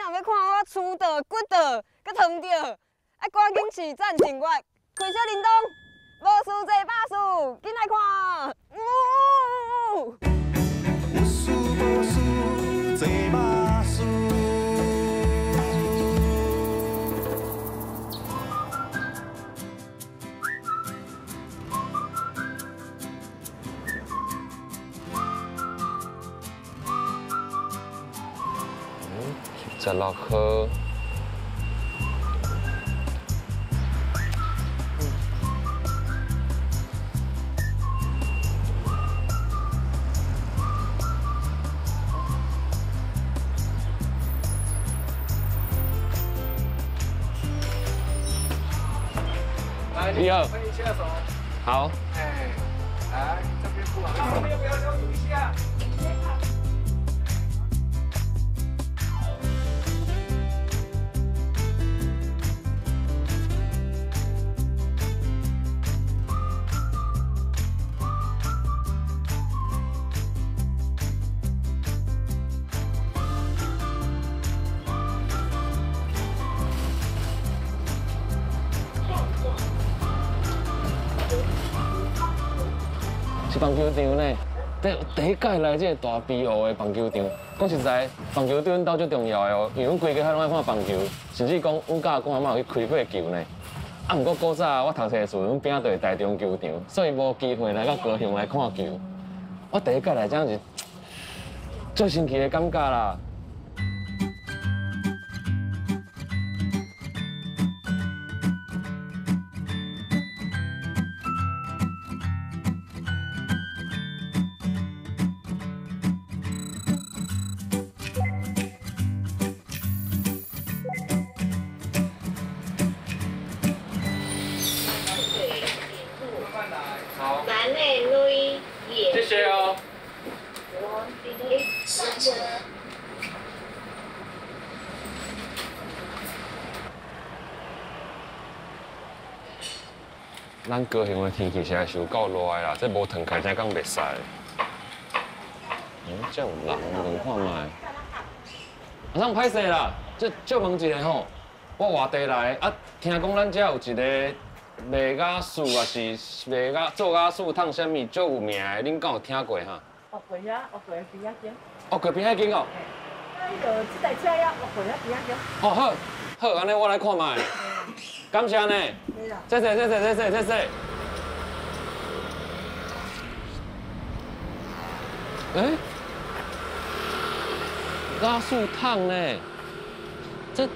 若要看我出道、骨道、搁糖着，爱赶紧去赞订阅，开小铃铛，无事做百事，紧来看。 有事无事做马事。 16颗。一二， 可以下手。 好。 哎，来这边不好，这边要不要消毒一下？ 是棒球场呢，第一届来这个大 BO 的棒球场。讲实在，棒球对阮兜最重要的哦，因为阮规家较拢爱看棒球，甚至讲阮家公阿妈有去开过球呢。啊，毋过古早我读册的时阵，阮边仔就是台中球场，所以无机会来到高雄来看球。我第一届来讲是最神奇的感觉啦。 男内女也。 谢谢哦。 上车。 咱高雄的天气实在是有够热的啦，这无腾开才讲袂使。这有人，问看卖。阿桑歹势啦，借问一下吼，我外地来啊，听讲咱遮有一个卖雅士，也是卖做雅士烫啥物最有名的，恁敢有听过哈？ 学过呀，学过边仔间。 哦，过边仔间哦。 那个这台车呀，学过呀边仔间。 哦好，好，安尼我来看卖。感谢呢。谢谢。哎，雅士烫呢？这。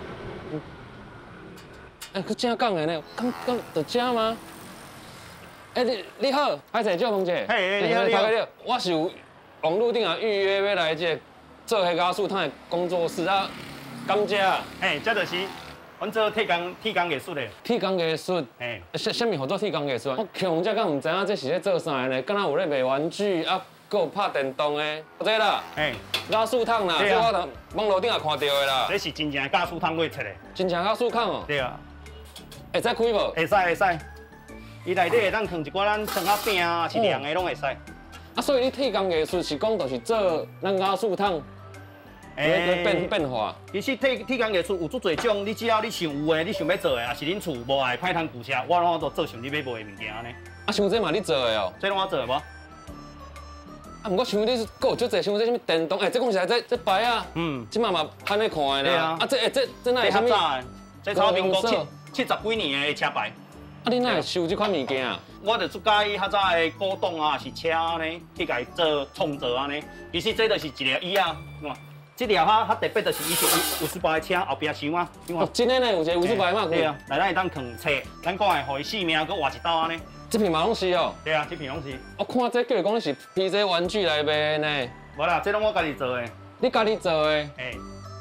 哎，佮正讲的呢，刚就正吗？哎，你好，歹势，借问者。 嘿，你好。 我是有网络顶啊预约要来这做迄雅士烫的工作室啊，敢遮？ 嘿，这就是阮做铁工艺术的。 铁工艺术。 嘿。 啥物合作铁工艺术？我强遮敢唔知影这是咧做啥呢？敢若有咧卖玩具啊，佮有拍电动的，这啦。嘿。雅士烫啦，这我网络顶也看到的啦。 这是真正雅士烫画出的。 真正雅士烫哦。 对啊。 会使开无？ 会使。伊内底会当放一寡咱装啊饼啊，是凉的拢会使。 啊，所以你铁工艺术是讲就是做咱雅士烫，变化。 其实铁工艺术有足侪种，你只要你想有的，你想要做的，也是恁厝无爱歹通旧车，我拢都做想你要卖的物件安尼。 啊，像这嘛你做的哦？ 这拢我做的无？啊， 毋过像你是有足侪像这什么电动，这讲起来这牌啊，这嘛安尼看的啦。啊，这哪会啥物？ 这超民国70几年的车牌。 啊，你哪会收这款物件啊？ 我就出介较早的古董啊，是车安尼，去甲伊做创作安尼。其实这就是一个椅啊，这条较特别就是伊是58的车后边箱啊。 哦，真的呢，有一个58嘛？ 对啊，内底会当藏册，咱讲的，互伊性命，佮换一道安尼。 这片嘛拢是哦。 对啊，这片拢是。 我看这叫讲是 PJ 玩具来卖呢。 无啦，这拢我家己做的。 你家己做的？ 嘿。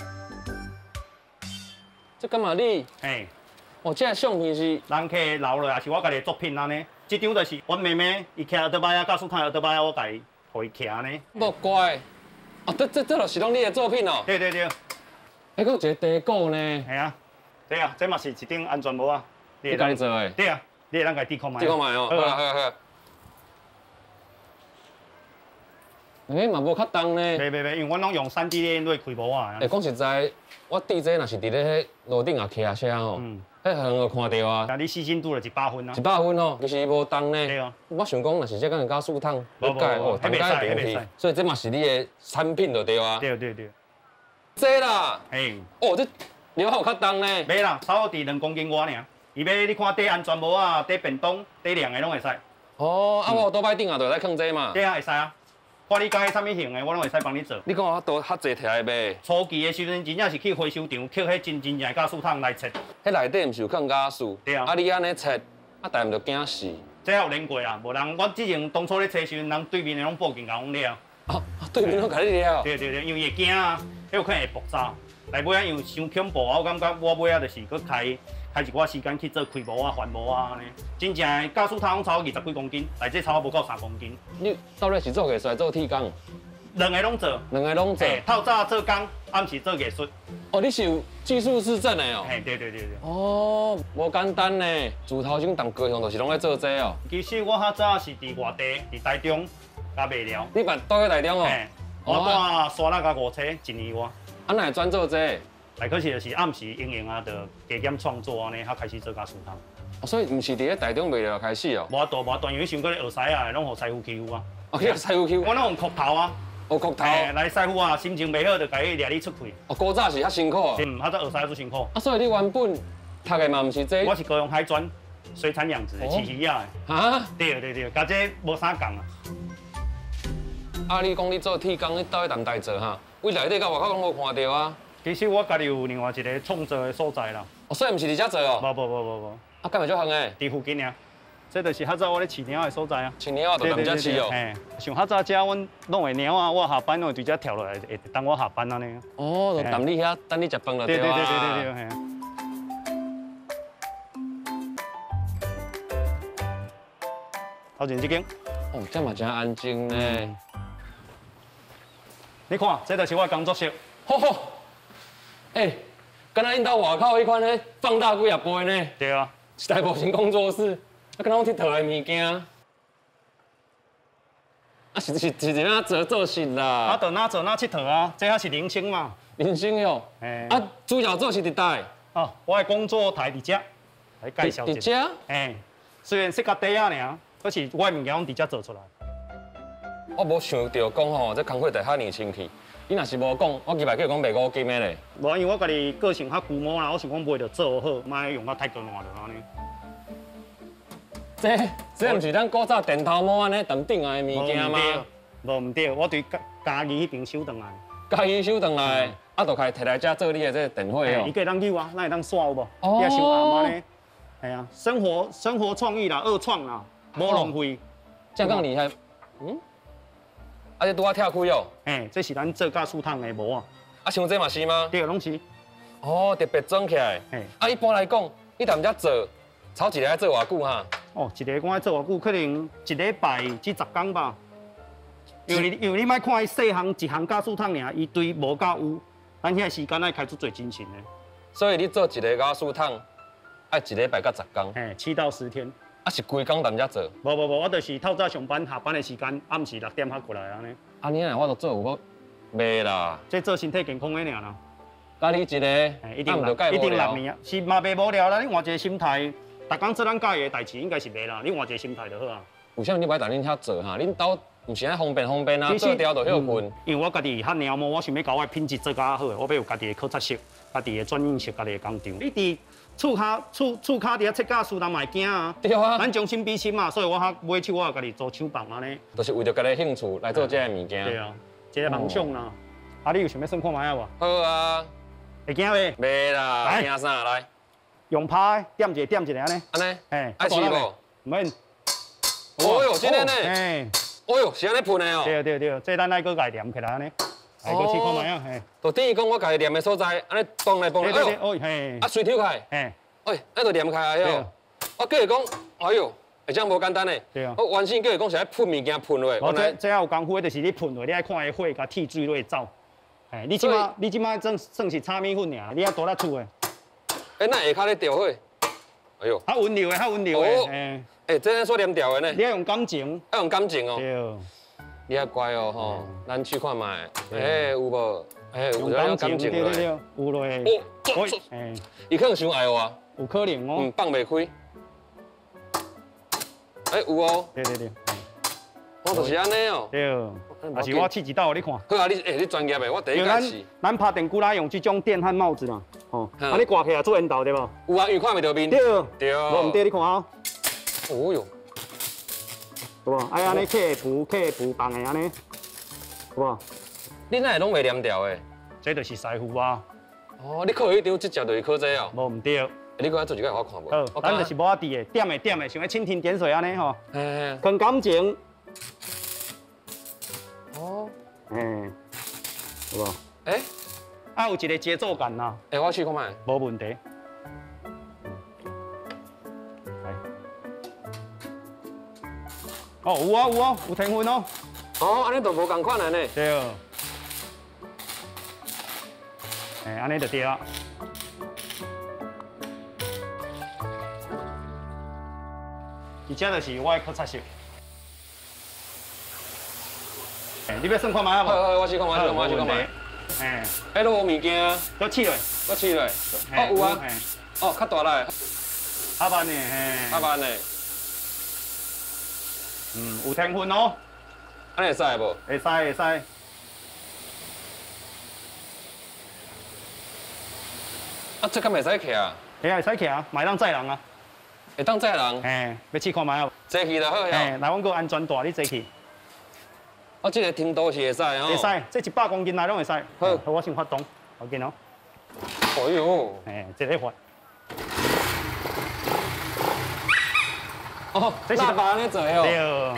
这干嘛你？ 嘿。 哦，这相片是人客留落，也是我家己的作品安尼。这张就是阮妹妹，伊骑奥特曼啊，教书看奥特曼啊，我家己互伊骑安尼。 无怪。哦，这就是拢你的作品哦。 对。 还有一个地鼓呢。 系啊，对啊，这嘛是一顶安全帽啊。 你家己做的？ 对啊，你会当家己看卖。 看卖哦。好啊。 哎嘛无较重呢。 袂，因为阮拢用3D 类开模啊。 讲实在，我伫这若是伫咧路顶也骑下车吼，迄很有看到啊。 但你细心度就100分啊。 100分哦，其实无重呢。 对啊。 我想讲，若是这个加速烫， 无改哦， 迄袂使，迄袂使。 所以这嘛是你的产品就对啊。 对对对。 这啦， 嘿， 哦，这料有较重呢。 袂啦，差不多2公斤外尔。伊要你看戴安全帽啊，戴便当，戴凉的拢会使。 哦，啊，我倒摆顶啊，就来放这嘛。 对啊，会使啊。看你介啥物型的，我拢会使帮你做。 你讲我倒较济摕来卖。 初期的时阵，真正是去回收场捡迄真正的加速桶来切。 迄内底毋是有放加速？ 对啊。 啊，你安尼切，啊，但毋着惊死。 这有练过啊，无人我之前当初咧切时阵，人对面的拢报警甲阮了。 啊，对面拢甲你了。 对，因为会惊啊，迄有可能会爆炸。内尾啊，因为伤恐怖啊，我感觉我尾啊就是搁开一寡时间去做开模啊、翻模啊安尼。真正的加速桶超过20几公斤，内底超无够3公斤。你到底是做艺术还是做铁工？ 两个拢做。 两个拢做。 透早做工，暗时做艺术。 哦，你是有技术师证的哦。 嘿，对。 哦，无简单呢。自头前同高雄就是拢在做这哦。 其实我较早是伫外地，伫台中甲卖寮。 你办倒去台中哦？ 我住沙拉甲5车1年外。 啊，哪会转做这？ 来，可是就是暗时用啊，就加减创作安尼，才开始做加速桶。 哦，所以毋是伫咧台中卖了开始哦。 无大，因为想过咧学师啊，拢互师傅欺负啊。 哦，去师傅欺负。 我拢用壳头啊。 哦，壳头。 来师傅啊，心情袂好就甲伊掠你出去。 哦，古早是较辛苦。 较早学师傅辛苦。 啊，所以你原本读的嘛毋是这？ 我是高雄海专水产养殖的饲鱼啊。 啊？ 对，甲这无啥共啊。 啊，你讲你做铁工，你倒去淡水做哈？为内底甲外口拢无看到啊。 其实我家己有另外一个创作的所在啦。 哦，所以毋是伫遮做哦。 无。 啊，干嘛就远诶？ 伫附近啊。这就是较早我咧饲猫的所在啊。 饲猫就踮遮饲哦。 嘿，像较早遮阮弄的猫啊，我下班我伫遮跳落来，会等我下班安尼。 哦，就踮你遐等你食饭就对啊。 对，嘿。头前这间。 哦，这嘛真安静呢。 你看，这就是我工作室。 吼，哎，敢若恁兜外口迄款咧放大几啊倍呢？ 对啊， 是大部型工作室，啊，敢若佚佗的物件。啊，是怎样做事啦？ 啊，就哪做哪佚佗啊，这还是人生嘛。 人生哟。啊，主要做是伫倒。 哦，我的工作台伫遮，来介绍一下。 伫遮？ 虽然设甲底啊尔，可是我的物件拢伫遮做出来。 我无想到讲吼，这工课台遐尼清气。你若是无讲，我期待叫讲卖5金的咧。 无，因为我家己个性较龟毛啦，我想讲卖着做好，莫用到太高烂着安尼。 这毋是咱古早电头毛安尼踮顶来的物件吗？ 无唔对，我对家己迄边收转来。 家己收转来，啊，就开摕来遮做你的这电火哦。 伊可以当扭啊，咱会当刷有无？你也收暗安尼。系啊，生活创意啦，二创啦，无浪费。 这样厉害。啊，这拄啊跳开哦。 这是咱做加速桶的模啊。 啊，像这嘛是吗？ 对，拢是。 哦，特别装起来。啊，一般来讲，你踮遮做，炒一个要做偌久哈？ 哦，一个讲要做偌久，可能1礼拜至10天吧。因为你莫看伊细项一项加速桶尔，伊堆无够有，咱遐时间爱开出最精神的。 所以你做一个加速桶，爱1礼拜到10天。 7到10天。 啊，是规工踮遮做？ 无，我就是透早上班，下班的时间暗时6点才过来安尼。 啊，你若我都做有够袂啦。 这做身体健康的尔啦。 家你一个， 一定6年啊，是嘛袂无聊啦。你换一个心态，逐工做咱家己的代志，应该是袂啦。你换一个心态就好啊。 为啥你不爱踮恁遐做哈？恁兜毋是安方便啊，做掉就休困。 因为我家己较猫毛，我想要搞我品质做较好，我要有家己的考察室、家己的专业室、家己的工厂。你伫厝骹伫遐切假树，人嘛会惊啊。 对啊。 咱将心比心嘛，所以我买手我家己做手棒安尼。 就是为着家己兴趣来做这个物件。 对啊，一个梦想啦。啊，你有想要算看卖啊无？ 好啊。 会惊袂？ 袂啦，惊啥来？ 用拍点一个安尼。 安尼？爱试无？ 唔免。 哦哟，真的呢。哦哟，是安尼喷的哦。 对，这咱爱搁家念起来安尼。来搁试看卖啊。 就等于讲我家己念的所在，安尼蹦来蹦来。 对，哦嘿。 啊，水抽开。那就念开来哟。我叫伊讲，哎哟，会这样无简单呢。 对啊。 我原先叫伊讲是爱喷物件喷落。 我这有功夫，就是你喷落，你爱看伊火甲铁水落走。你即马算是炒米粉尔，你还多咧厝的。 那下骹咧调火。哎呦。 较温柔的，较温柔的。 这样说连调的呢？ 你要用感情。 要用感情哦。 对。 你也乖哦吼，咱去看卖，有无？有了感情对， 嘞。 有嘞。 哦，伊可能伤爱我， 有可能哦。 放袂开。有哦。 对。 我就是安尼哦。 对。也是我试一道，你看。 好啊，你专业的，我第一届试。 咱拍电鼓啦，用这种垫和帽子啦，吼，啊你挂起来做引导对无？ 有啊，因为看袂到面。 对。 对。 无唔对，你看哦。 哦哟。 有无？哎，安尼客放的安尼，有无？ 你哪会拢袂连调的？ 这就是师傅啊。 哦，你考迄张执照就是考这哦。 无唔对。 你搁来做一个给我看无？ 好，咱就是无法滴的，点的，像迄蜻蜓点水安尼吼。 嘿。 更感情。 哦。 有无？啊有一个节奏感呐。 我试看卖。 无问题。哦，有天分哦。 哦，安尼就无共款安尼。 对。安尼就对啊。而且就是我的考察室。你要算看卖啊无？ 好，我试看卖。迄落有物件啊？ 都试落。 哦，有啊。哦，较大来。 下班呢？ 下班呢？ 有天分哦。 安尼会使无？ 会使。 啊，这敢袂使徛啊？ 会使徛，卖当载人啊。 会当载人？ 要试看卖啊？ 坐去就好呀。 来，阮个安全带，你坐去。 哦，这个停倒是会使哦。 会使，这100公斤内拢会使。 好， 我先发动，好紧哦。 哎呦。 这个发。 哦，这是把安尼做哦。 对。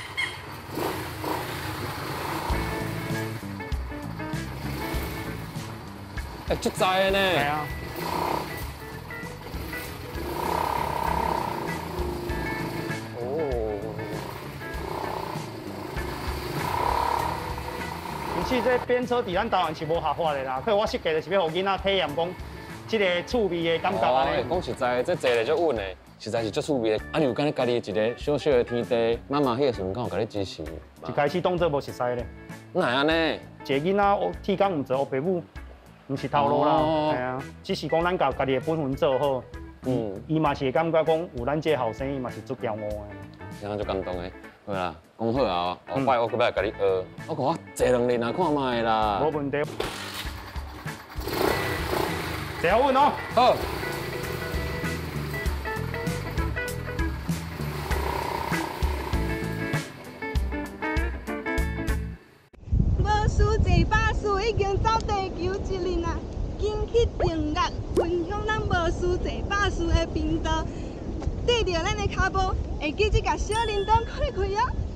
足载的呢。 系啊。其实这鞭车伫咱台湾是无合法的啦，可我设计就是要互囡仔体验讲，这个趣味的感觉安尼。 讲实在，这坐咧足稳的，实在是足趣味的。啊，你有敢你家己一个小小的天地，妈妈迄个时阵敢有甲你支持？ 一开始当做无熟悉咧。 哪会安尼？ 一个囡仔铁工唔做，学爸母唔是头路啦，系啊。只是讲咱家己的本分做好，伊嘛是会感觉讲有咱这个后生，伊嘛是足骄傲的。 这样就感动的。好啦，讲好啊，后摆我搁要甲你学，我讲我坐2日啊，看卖啦。 无问题。坐好稳哦。 好。 无输一把输，已经走地球一日啊！紧去订阅，分享咱无输一把输的频道，对着咱的脚步，会记得甲小铃铛开开啊！